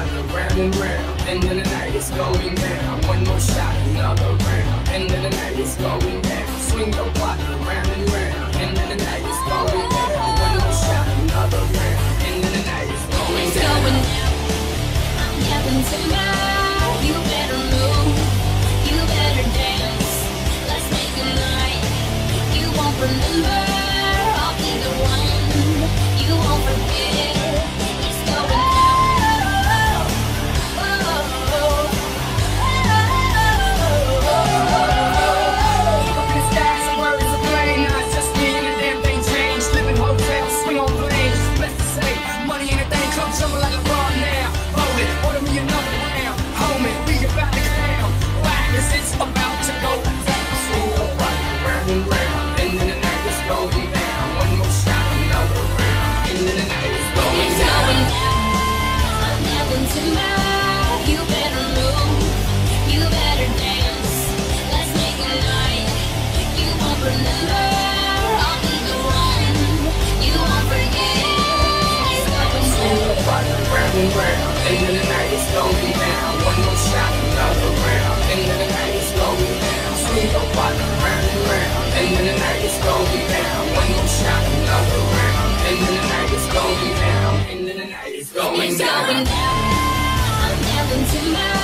partner round and round, and then the night is going down. One more shot, another round, and then the night is going down. Swing your partner round and round, and then the night is going down. One more shot, another round, and then the night is going down. I'm yelling timber, you better move, you better dance. Let's make a night you won't remember. I'll be the one you won't forget. It's going down. Up in the sky, some birds are playing. Now it's just me and the damn thing changed. Live in hotels, swing on planes. Best to say, money ain't a thing. Come jumping like a frog now. Hold it, order me another round. Homie, we about to clown. Why? 'Cause it's about to go down. Swing your body round and round, and then the night is going down. One more shot, another round, and then the night is going It's down. going down. I'm yelling timber, you better move, you better dance. Let's make a night you won't remember. I'll be the one you won't forget. It's going Swing down. your body round and round, and then the night is going down. One more shot, another round, and then the night is going down. Swing your body round and round, and then the night is going down. One more shot, another round, and then the night is going down. And then the night is going It's down. going down. I'm yelling timber,